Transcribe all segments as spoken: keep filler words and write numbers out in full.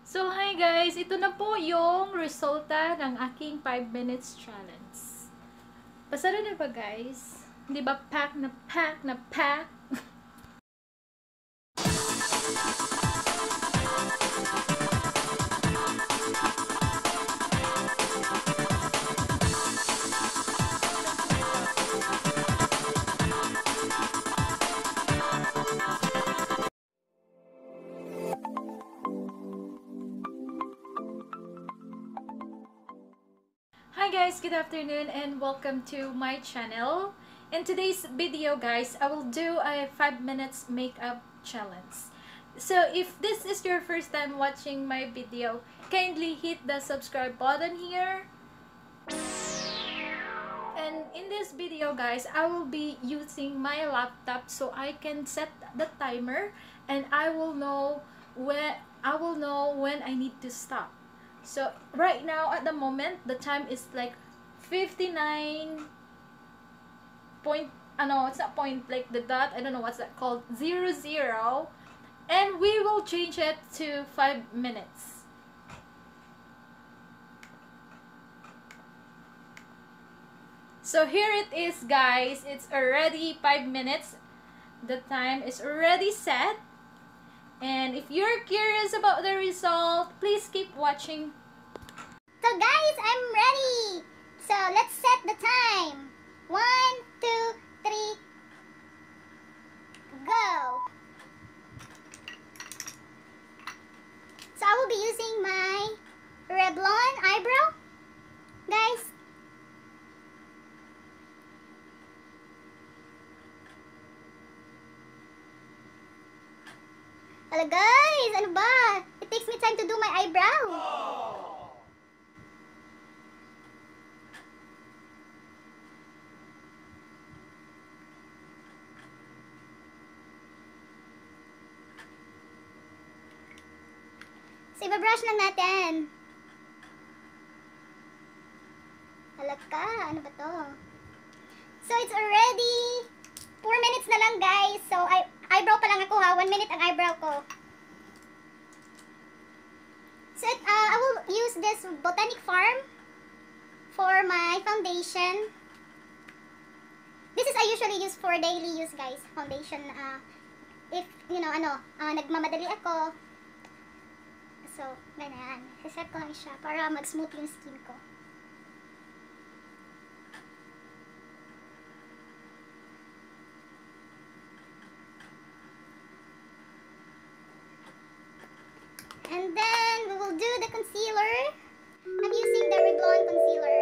So, hi guys! Ito na po yung resulta ng aking five minutes challenge. Pasado na ba guys? Di ba pack na pack na pack? Hi guys, good afternoon and welcome to my channel. In today's video guys, I will do a five minutes makeup challenge. So if this is your first time watching my video, kindly hit the subscribe button here. And in this video guys, I will be using my laptop so I can set the timer and I will know when I will know when I need to stop. So right now at the moment the time is like fifty-nine point ano it's not point like the dot, I don't know what's that called, zero zero, and we will change it to five minutes. So here it is guys, it's already five minutes, the time is already set. And if you're curious about the result, please keep watching. So guys, I'm ready. So let's set the time. One, two, three, go. So I will be using my Revlon eyebrow, guys. Hello guys, ano ba? It takes me time to do my eyebrow. So iba-brush lang natin. Hala ka, ano ba to? So it's already four minutes na lang guys. So I eyebrow pa lang ako ha. one minute ang eyebrow ko. So it, uh, I will use this Botanic Farm for my foundation. This is I usually use for daily use guys. Foundation. Uh, if, you know, ano, uh, nagmamadali ako. So, ganyan. Set ko lang siya para mag-smooth yung skin ko. And then, we will do the concealer. I'm using the Revlon concealer.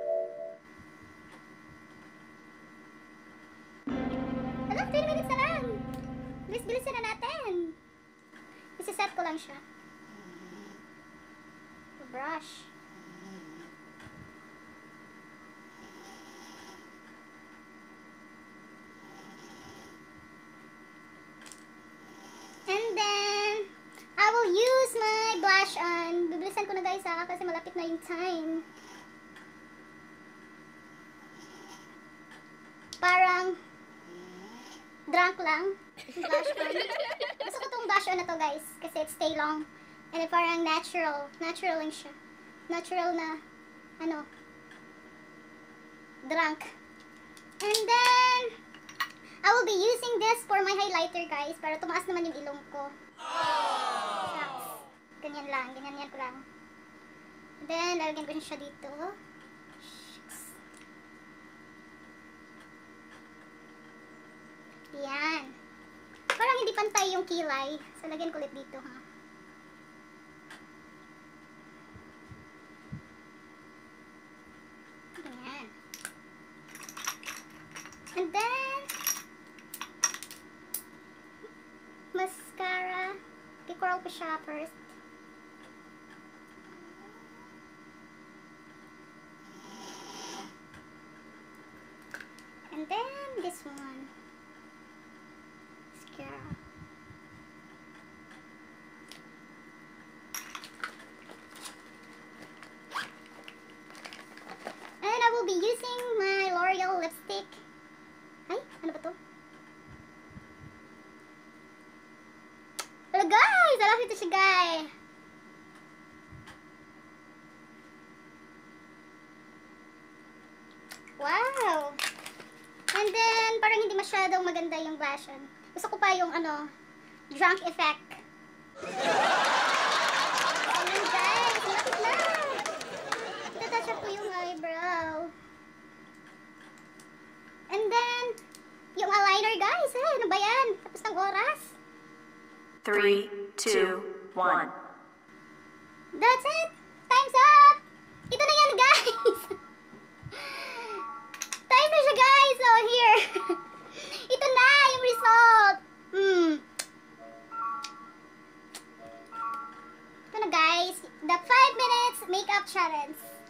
Hala, three minutes na lang. Bilis-bilisan na natin. Isiset ko lang siya. Brush. And then, I will use my blush on. Bibilisan ko na guys ha, kasi malapit na yung time. Parang drunk lang. Blush on. Gusto ko tong blush on na to guys, kasi it stay long. And parang natural. Natural lang siya. Natural na, ano, drunk. And then, I will be using this for my highlighter guys, para tumaas naman yung ilong ko. Shucks. Ganyan lang. Ganyan yan ko lang. And then, lalagyan ko siya dito. Shucks. Yan. Parang hindi pantay yung kilay. So, lagyan ko ulit dito ha. And then, mascara. I-curl ko siya first. And then, this one. Mascara. And I will be using my L'Oreal lipstick. Ay, ano ba to? Hello guys! I love you to siya guys! parang hindi masyadong maganda yung blush on. Gusto ko pa yung ano, drunk effect. Ayan guys, malapit na. Itatouch up ko yung eyebrow. And then, yung eyeliner guys, eh, ano ba yan? Tapos ng oras. Three, two, one. That's it! Time's up! Ito na yan guys! Time na siya guys! So here! Ito na yung result! Hmm. Ito na guys, the five minutes makeup challenge.